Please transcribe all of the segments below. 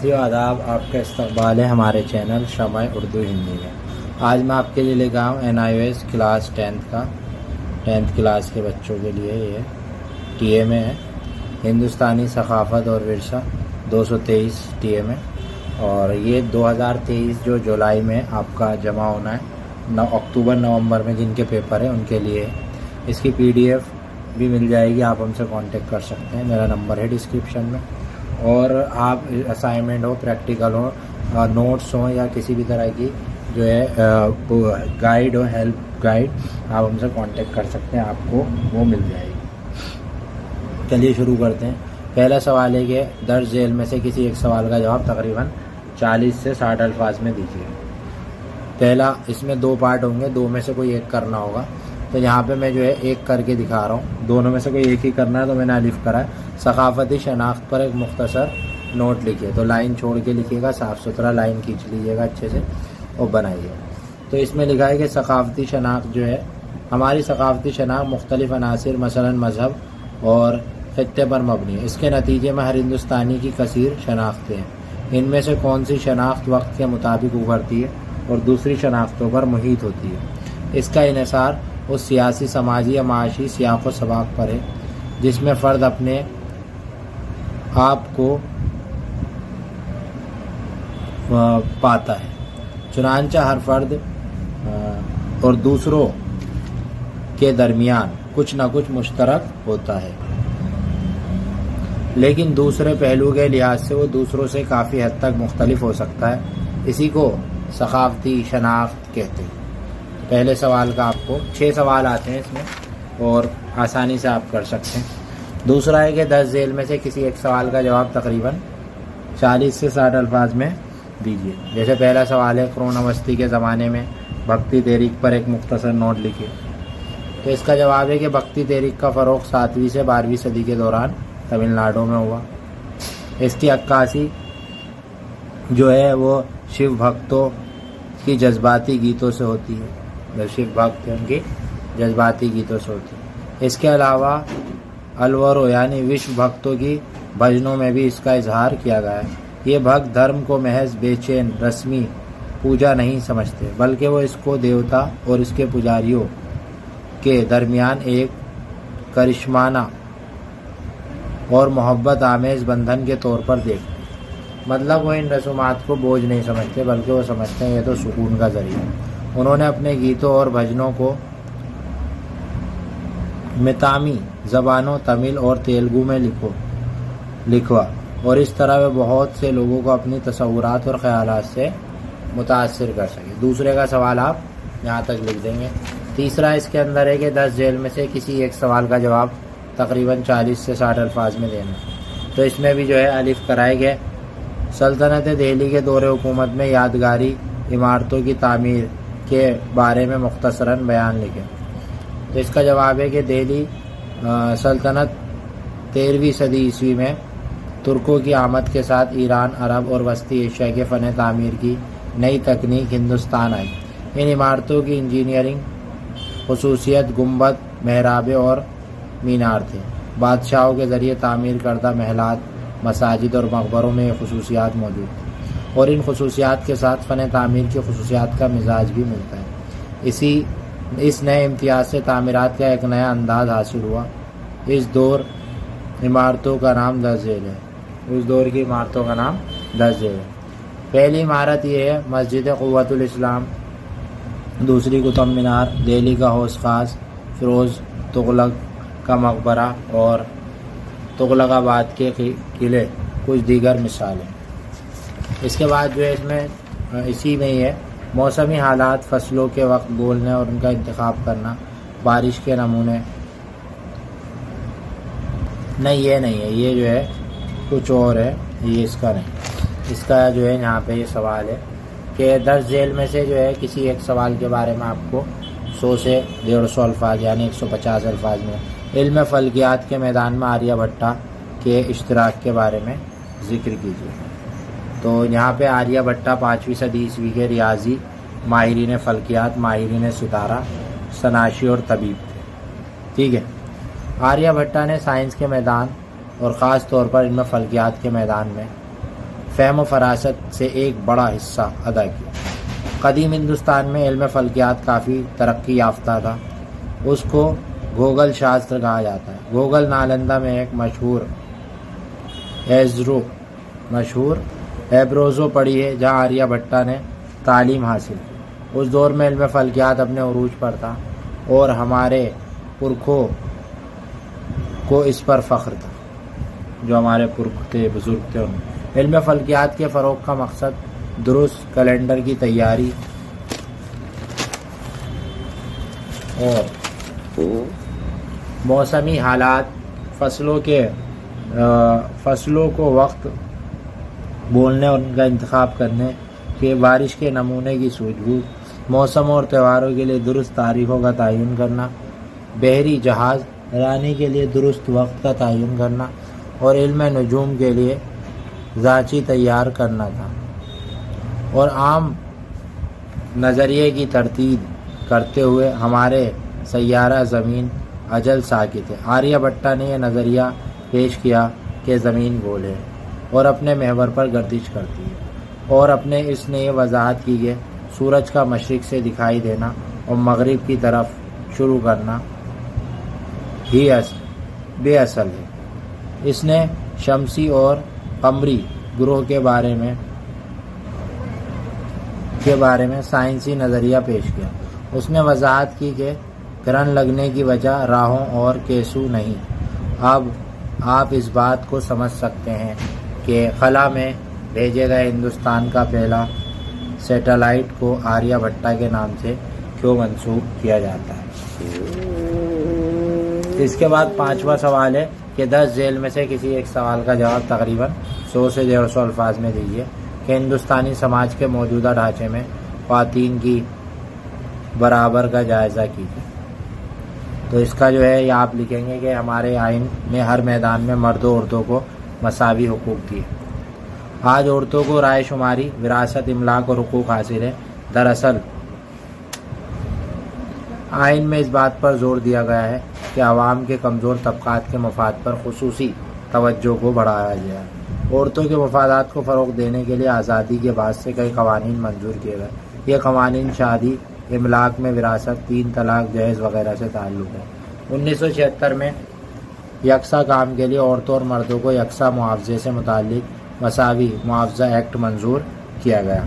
साथियों आदाब, आपका इस्तकबाल है हमारे चैनल शमाए उर्दू हिंदी में। आज मैं आपके लिए लेकर आया हूँ NIOS क्लास 10th क्लास के बच्चों के लिए। ये TA में है, हिंदुस्तानी सकाफ़त और विरसा 223 TA में। और ये 2023 जो जुलाई में आपका जमा होना है, अक्टूबर नवंबर में जिनके पेपर है उनके लिए। इसकी PDF भी मिल जाएगी, आप हमसे कांटेक्ट कर सकते हैं, मेरा नंबर है डिस्क्रिप्शन में। और आप असाइनमेंट हो, प्रैक्टिकल हो, नोट्स हो या किसी भी तरह की जो है गाइड हो, हेल्प गाइड, आप हमसे कांटेक्ट कर सकते हैं, आपको वो मिल जाएगी। चलिए शुरू करते हैं। पहला सवाल है कि दर्ज झेल में से किसी एक सवाल का जवाब तकरीबन 40 से 60 अल्फाज में दीजिए। पहला, इसमें 2 पार्ट होंगे, 2 में से कोई एक करना होगा। तो यहाँ पे मैं जो है एक करके दिखा रहा हूँ, दोनों में से कोई एक ही करना है, तो मैंने अलिफ करा है। सकाफती शनाख्त पर एक मुख्तसर नोट लिखिए। तो लाइन छोड़ के लिखिएगा, साफ़ सुथरा लाइन खींच लीजिएगा अच्छे से और बनाइए। तो इसमें लिखा है कि सकाफती शनाख्त जो है, हमारी सकाफती शनाख्त मुख्तलिफ अनासिर मसलन मजहब और खित्ते पर मबनी है। इसके नतीजे में हर हिंदुस्तानी की कसीर शनाख्तें हैं। इनमें से कौन सी शनाख्त वक्त के मुताबिक उभरती है और दूसरी शनाख्तों पर मुहित होती है। इसका इन्हिसार उस सियासी, समाजी या माशी सियाक़ व सबाक़ पर है जिसमें फ़र्द अपने आप को पाता है। चुनांचा हर फ़र्द और दूसरों के दरमियान कुछ न कुछ मुश्तरक होता है, लेकिन दूसरे पहलू के लिहाज से वो दूसरों से काफ़ी हद तक मुख्तलिफ हो सकता है। इसी को सकाफ़ती शनाख्त कहते हैं। पहले सवाल का आपको 6 सवाल आते हैं इसमें और आसानी से आप कर सकते हैं। दूसरा है कि 10 झेल में से किसी एक सवाल का जवाब तकरीबन 40 से 60 अल्फाज में दीजिए। जैसे पहला सवाल है, कोरोना वस्ती के ज़माने में भक्ति तहरीक पर एक मुख्तसर नोट लिखिए। तो इसका जवाब है कि भक्ति तहरीक का फ़रोग़ 7वीं से 12वीं सदी के दौरान तमिलनाडु में हुआ। इसकी अक्कासी जो है वो शिव भक्तों की जज्बाती गीतों से होती है, जो शिव भक्त हैं उनकी जज्बाती गीतों से होती है। इसके अलावा अलवरों यानी विश्व भक्तों की भजनों में भी इसका इजहार किया गया है। ये भक्त धर्म को महज बेचैन रस्मी पूजा नहीं समझते, बल्कि वो इसको देवता और इसके पुजारियों के दरमियान एक करिश्माना और मोहब्बत आमेज़ बंधन के तौर पर देखते हैं। मतलब वो इन रसूमात को बोझ नहीं समझते, बल्कि वो समझते हैं ये तो सुकून का ज़रिया है। उन्होंने अपने गीतों और भजनों को मितामी ज़बानों तमिल और तेलुगु में लिखवा और इस तरह वे बहुत से लोगों को अपनी तसव्वुरात और ख़यालात से मुतासिर कर सके। दूसरे का सवाल आप यहाँ तक लिख देंगे। तीसरा इसके अंदर है कि 10 झेल में से किसी एक सवाल का जवाब तकरीबन 40 से 60 अल्फाज में देना। तो इसमें भी जो है अलिफ कराए गए। सल्तनत दिल्ली के दौरे हुकूमत में यादगारी इमारतों की तामीर के बारे में मुख्तसरन बयान लिखें। तो इसका जवाब है कि दिल्ली सल्तनत 13वीं सदी ईस्वी में तुर्कों की आमद के साथ ईरान, अरब और वस्ती एशिया के फ़न तामीर की नई तकनीक हिंदुस्तान आई। इन इमारतों की इंजीनियरिंग खुसूसियत गुंबद, मेहराबे और मीनार थे। बादशाहों के ज़रिए तामीर करदा महलात, मसाजिद और मकबरों में ये खुसूसियात मौजूद थी और इन खुसूसियात के साथ फ़न तामीर की खुसूसियात का मिजाज भी मिलता है। इस नए इम्तियाज़ से तामीरात का एक नया अंदाज हासिल हुआ। इस दौर इमारतों का नाम 10 झेल है। उस दौर की इमारतों का नाम 10 झेल है। पहली इमारत ये है मस्जिद क़ुव्वतुल इस्लाम, दूसरी कुतुब मीनार, दिल्ली का हौस खास, फिरोज़ तुगलक का मकबरा और तुगलकाबाद के किले, कुछ दीगर मिसालें। इसके बाद जो है इसमें इसी में ही है मौसमी हालात, फसलों के वक्त बोलने और उनका इंतखाब करना, बारिश के नमूने। नहीं, ये नहीं है, ये जो है कुछ और है, ये इसका नहीं। इसका जो है यहाँ पे ये सवाल है कि 10 झेल में से जो है किसी एक सवाल के बारे में आपको 100 से 150 अल्फाज यानी 150 अल्फाज में इल्म फल्कियात के मैदान में आर्यभट्टा के इश्तराक के बारे में ज़िक्र कीजिए। तो यहाँ पे आर्यभट्टा 5वीं सदी ईस्वी के रियाजी, माहिरीन फल्कियात, माहिरीन सितारा, सनाशी और तबीब थे। ठीक है। आर्यभट्टा ने साइंस के मैदान और ख़ास तौर पर इनमें फल्कियात के मैदान में फ़हम व फरासत से एक बड़ा हिस्सा अदा किया। कदीम हिंदुस्तान में इल्म फ़ल्कियात काफ़ी तरक्की याफ्ता था। उसको गोगल शास्त्र कहा जाता है। गोगल नालंदा में एक मशहूर एब्रोज़ो पढ़ी है, जहाँ आर्यभट्टा ने तालीम हासिल की। उस दौर में इल्म फ़ल्कियात अपने उरूज पर था और हमारे पुरखों को इस पर फ़ख्र था। जो हमारे पुरख थे, बुजुर्ग थे, उन्हें इल्म फ़ल्कियात के फ़रोग़ का मकसद दुरुस्त कैलेंडर की तैयारी और मौसमी हालात, फसलों को वक्त बोलने और उनका इंतखाब करने के, बारिश के नमूने की सूझबूझ, मौसम और त्योहारों के लिए दुरुस्त तारीखों का तयन करना, बहरी जहाज़ रानी के लिए दुरुस्त वक्त का तयन करना और इल्म नजूम के लिए ज़ाची तैयार करना था। और आम नज़रिए की तरतीब करते हुए हमारे सैयारा ज़मीन अजल साकित है। आर्यभट्टा ने यह नज़रिया पेश किया कि ज़मीन गोल है और अपने महवर पर गर्दिश करती है, और अपने इसने ये वजाहत की कि सूरज का मशरिक़ से दिखाई देना और मगरिब की तरफ शुरू करना ही बेअसल है। इसने शमसी और कमरी ग्रोह के बारे में साइंसी नज़रिया पेश किया। उसने वजाहत की कि ग्रहण लगने की वजह राहों और केसू नहीं। अब आप इस बात को समझ सकते हैं कि खला में भेजे गए हिंदुस्तान का पहला सैटेलाइट को आर्यभट्टा के नाम से क्यों मंसूब किया जाता है। इसके बाद 5वां सवाल है कि 10 झेल में से किसी एक सवाल का जवाब तकरीबन 100 से 150 अल्फाज में दीजिए कि हिंदुस्तानी समाज के मौजूदा ढांचे में ख्वातीन की बराबर का जायज़ा कीजिए। तो इसका जो है ये आप लिखेंगे कि हमारे आइन ने हर मैदान में मर्दों औरतों को मसावी हुकूक दिए। आज औरतों को राय शुमारी, विरासत, इमलाक और हुकूक हासिल है। दरअसल आइन में इस बात पर जोर दिया गया है कि आवाम के कमज़ोर तबकात के मफाद पर खुसूसी तवज्जो को बढ़ाया जाए। औरतों के मफादात को फ़रोग़ देने के लिए आज़ादी के बाद से कई कवानीन मंजूर किए गए। ये कवानीन शादी, इमलाक में विरासत, 3 तलाक, जहेज़ वगैरह से ताल्लुक़ है। 1976 में यकसा काम के लिए औरतों और मर्दों को यकसा मुआवजे से मुताल्लिक़ मसावी मुआवजा एक्ट मंजूर किया गया।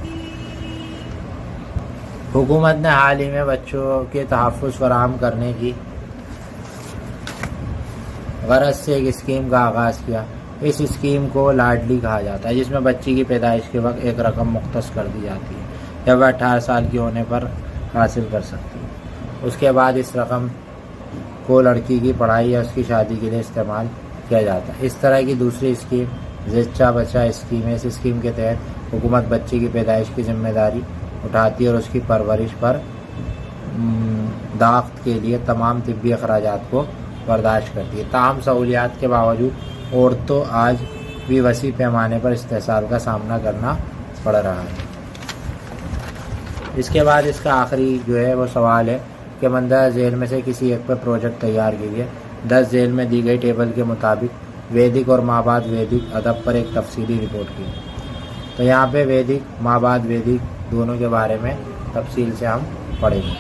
हुकूमत ने हाल ही में बच्चों के तहफ़्फ़ुज़ फराहम करने की गरज से एक स्कीम का आगाज़ किया। इस स्कीम को लाडली कहा जाता है, जिसमें बच्ची की पैदाइश के वक्त एक रकम मुख्तस कर दी जाती है जब वह 18 साल की होने पर हासिल कर सकती है। उसके बाद इस रकम को लड़की की पढ़ाई या उसकी शादी के लिए इस्तेमाल किया जाता है। इस तरह की दूसरी स्कीम ज़च्चा बच्चा स्कीम है। इस स्कीम के तहत हुकूमत बच्चे की पैदाइश की जिम्मेदारी उठाती है और उसकी परवरिश पर दाख्त के लिए तमाम तिब्बी अखराजात को बर्दाश्त करती है। तमाम सहूलियात के बावजूद औरतों आज भी वसी पैमाने पर इस्तेसाल का सामना करना पड़ रहा है। इसके बाद इसका आखिरी जो है वो सवाल है कि मंदरजा झेल में से किसी एक पर प्रोजेक्ट तैयार कीजिए। 10 झेल में दी गई टेबल के मुताबिक वैदिक और माबाद वैदिक अदब पर एक तफसीली रिपोर्ट की। तो यहाँ पे वैदिक, माबाद वैदिक दोनों के बारे में तफसील से हम पढ़ेंगे।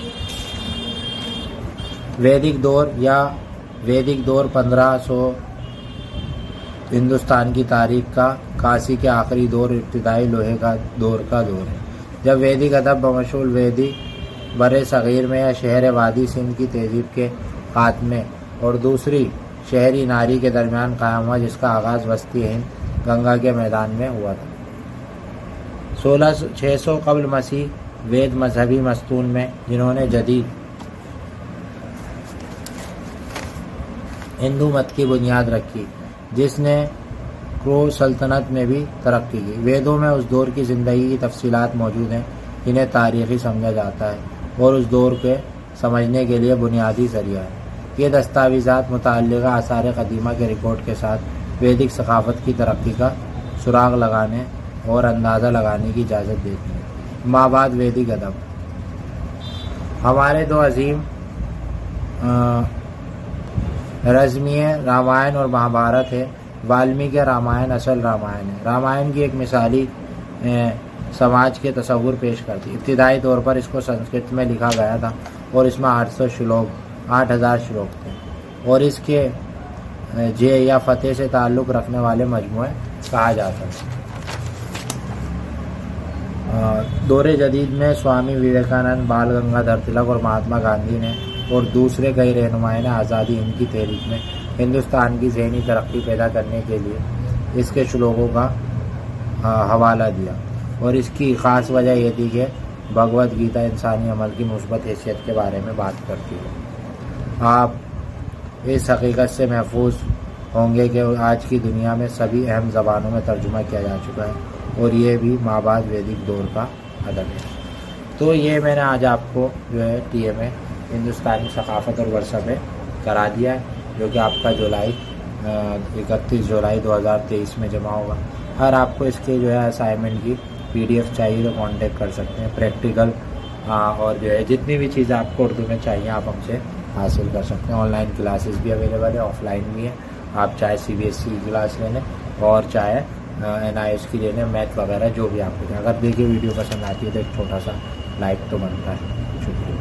वैदिक दौर 1500 हिंदुस्तान की तारीख का काशी के आखिरी दौर, इब्तिदाई लोहे का दौर है, जब वैदिक अदब बमशूल वैदिक बरे सग़ीर में या शहर वादी सिंध की तहजीब के खात्मे और दूसरी शहरी नारी के दरमियान कायम हुआ, जिसका आगाज़ वस्ती हिंद गंगा के मैदान में हुआ था। 1600 कब्ल मसीह वेद मजहबी मस्तून में, जिन्होंने जदीद हिंदू मत की बुनियाद रखी, जिसने क्रो सल्तनत में भी तरक्की की। वेदों में उस दौर की ज़िंदगी की तफसीलात मौजूद हैं जिन्हें तारीख़ी समझा जाता है और उस दौर के समझने के लिए बुनियादी ज़रिया है। ये दस्तावेज़ात मुतअल्लिक़ा आसार क़दीमा के रिकॉर्ड के साथ वैदिक सक़ाफ़त की तरक्की का सुराग लगाने और अंदाज़ा लगाने की इजाज़त देती है। माबाद वैदिक अदब हमारे दो अजीम रज़्मिये रामायण और महाभारत है। वाल्मीकि रामायण असल रामायण है। रामायण की एक मिसाली समाज के तस्वुर पेश करती। इब्तिदाई तौर पर इसको संस्कृत में लिखा गया था और इसमें 8,000 श्लोक थे और इसके जे या फतेह से ताल्लुक़ रखने वाले मजमूए कहा जाता है। दौरे जदीद में स्वामी विवेकानंद, बाल गंगाधर तिलक और महात्मा गांधी ने और दूसरे कई रहनुमाओं ने आज़ादी हिंद की तहरीक में हिंदुस्तान की ज़हनी तरक्की पैदा करने के लिए इसके श्लोकों का हवाला दिया और इसकी ख़ास वजह यह थी कि भगवद गीता इंसानी अमल की मुस्बत हैसियत के बारे में बात करती है। आप इस हकीकत से महफूज होंगे कि आज की दुनिया में सभी अहम ज़बानों में तर्जुमा किया जा चुका है और ये भी माबाद वैदिक दौर का अदब है। तो ये मैंने आज आपको जो है TMA हिंदुस्तानी सकाफ़त और वर्षा पे करा दिया है, जो कि आपका 31 जुलाई 2023 में जमा होगा। अगर आपको इसके जो है असाइनमेंट की PDF चाहिए तो कांटेक्ट कर सकते हैं। प्रैक्टिकल और जो है जितनी भी चीज़ें आपको उर्दू में चाहिए आप हमसे हासिल कर सकते हैं। ऑनलाइन क्लासेस भी अवेलेबल है, ऑफलाइन भी है। आप चाहे CBSE की क्लास ले लें और चाहे NIS की ले लें, मैथ वगैरह जो भी आपको। अगर देखिए वीडियो पसंद आती है तो एक छोटा सा लाइक तो बनता है। शुक्रिया।